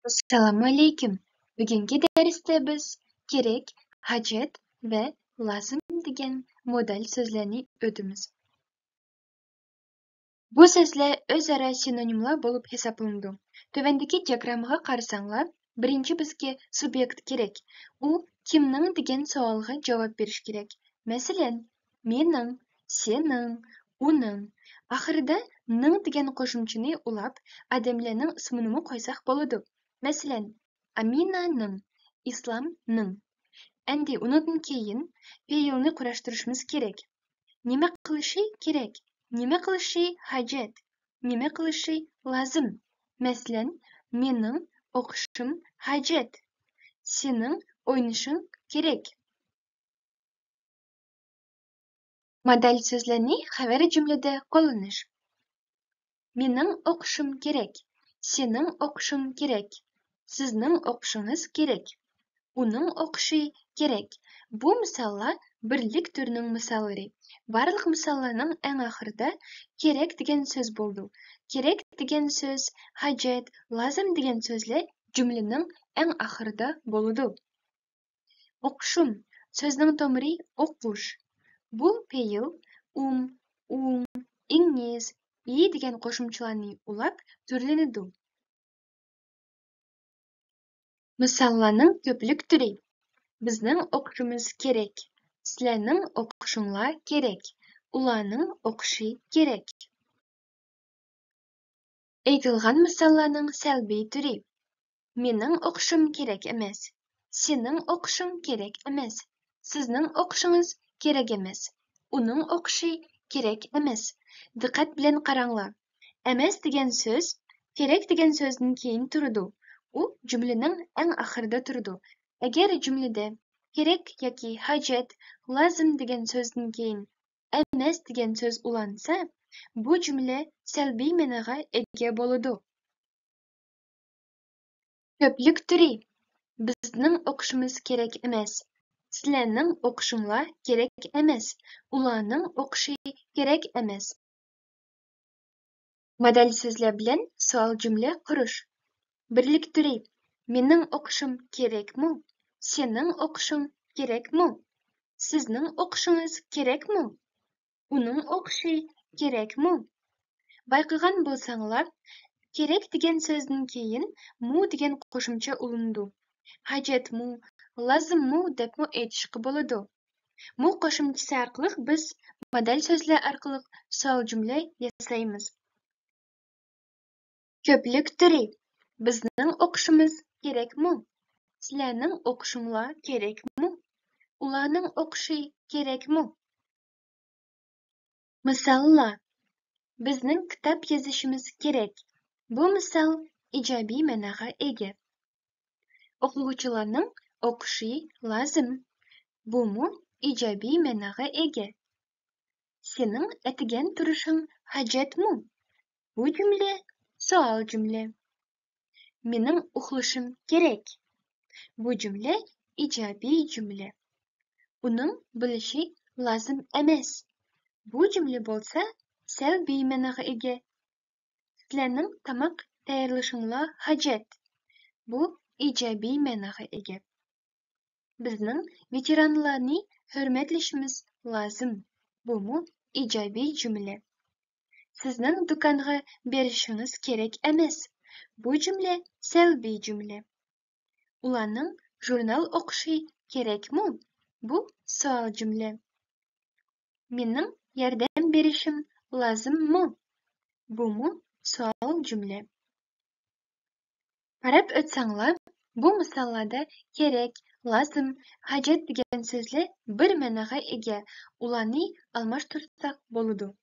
Assalomu alaykum. Bugungi darsda biz kerak, hojat va lozim degan modal so'zlarni o'tamiz. Bu so'zlar o'zaro sinonimlar bo'lib hisoblanadi. Tuvandagi diagrammaga qarasanglar, birinchi bizga subyekt kerak. U kimning degan savolga javob berish kerak. Masalan, mening, sening, uning. Oxirida ning degan qo'shimchani ulab, odamlarning ismini qo'ysak bo'ladi. Masalan, Aminaning, Islomning. Endi undan keyin fe'lni kurashtirishimiz kerak. Nima qilishi kerak? Nima qilishi hojat? Nima qilishi lozim? Masalan, mening o'qishim hojat. Sening o'ynashing kerak. Modal so'zlarni xabar jumlada qo'llanish. Mening o'qishim kerak. Sening o'qishing kerak. Sizning o'qishingiz kerak. Uning o'qishi kerak. Bu misollar birlik turining misollari. Barliq misollarning eng oxirida kerak degan so'z bo'ldi. Kerak degan so'z, hojat, lozim degan so'zlar jumlaning eng oxirida bo'ladi. O'qishim so'zning tomiri o'qish. Bu fe'l ingiz, degan qo'shimchalarni ulab turlanadi. Misollarning ko'plik turi. Bizning o'qishimiz kerak. Sizlarning o'qishinglar kerak. Ularning o'qishi kerak. Aytilgan misollarning salbiy turi. Mening o'qishim kerak emas. Sening o'qishing kerak emas. Sizning o'qishingiz kerak emas. Uning o'qishi kerak emas. Diqqat bilan qaranglar. Emas degan so'z kerak degan so'zdan keyin turadi. U jumlaning eng oxirida turadi. Agar jumlada kerak yoki hojat, lozim degan so'zdan keyin emas degan so'z ulansa, bu jumla salbiy ma'noga ega bo'ladi. Ko'plik turi. Bizning o'qishimiz kerak emas. Sizlarning o'qishinglar kerak emas. Ularning o'qishi kerak emas. Modal so'zlar bilan savol jumla qurish. Birlik turi. Mening o'qishim kerakmi? Sening o'qishing kerakmi? Sizning o'qishingiz kerakmi? Uning o'qishi kerakmi? Bayqagan bo'lsanglar, kerak degan so'zdan keyin mu degan qo'shimcha ulandi. Hojatmi, lozimmi debmi aytishga bo'ladi. Mu qo'shimchasi orqali biz modal so'zlar orqali savol jumla yasaymiz. Ko'plik turi. Bizning o'qishimiz kerakmi? Sizlarning o'qishinglar kerakmi? Ularning o'qishi kerakmi? Misollar. Bizning kitob yozishimiz kerak. Bu misol ijobiy ma'noga ega. O'quvchilarning o'qishi lozim. Bu ijobiy ma'noga ega. Sening atigan turishing hojatmi? Bu jumla savol jumla. Mening uxlashim kerak. Bu jumla ijobiy jumla. Uning bilishi lozim emas. Bu jumla bo'lsa salbiy ma'noga ega. Sizlarning tamoq tayyorlashinglar hojat. Bu ijobiy ma'noga ega. Bizning veteranlarni hurmatlashimiz lozim. Bu ijobiy jumla. Sizning do'konga berishingiz kerak emas. Bu jumla salbiy jumla. Ularning jurnal o'qishi kerakmi? Bu savol jumla. Mening yordam berishim lozimmi? Bu savol jumla. Qarab o'tsanglar, bu misollarda kerak, lozim, hojat degan so'zlar bir ma'noga ega. Ularni almashtirsak bo'ladi.